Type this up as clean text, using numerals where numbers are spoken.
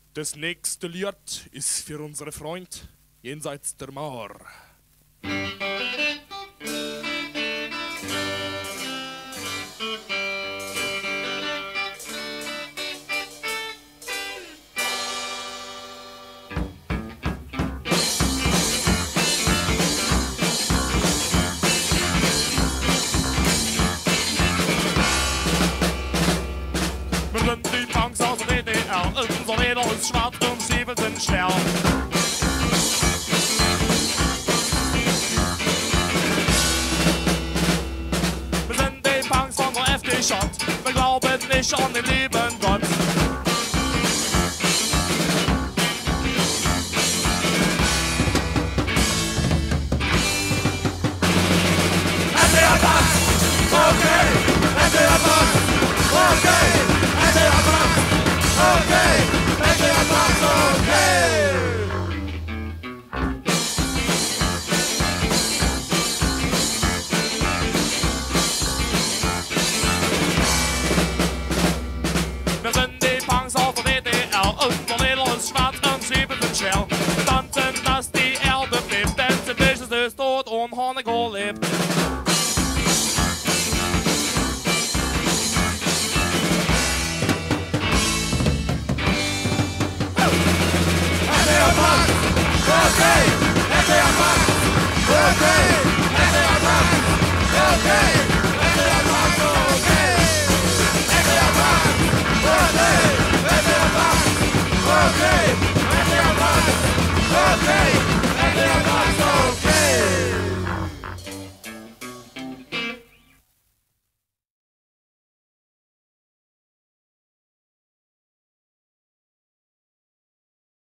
Das nächste Lied ist für unsere Freund jenseits der Mauer. Wir sind die Punks aus der DDR, unser Leder ist schwarz und Stiefel sind schwer. Wir sind die Punks von der FDJ, wir glauben nicht an den lieben Gott. FDJ-Punx, okay, FDJ-Punx, okay, FDJ-Punx, okay, FDJ-Punx, okay. Wir sind die Punks aus der DDR, unser Leder ist schwarz und Stiefel sind schwer. Wir tanzen, dass die Erde bebt, denn ziemlich ist tot und Honecker lebt. FDJ-Punx, okay, FDJ-Punx, okay, FDJ-Punx, okay.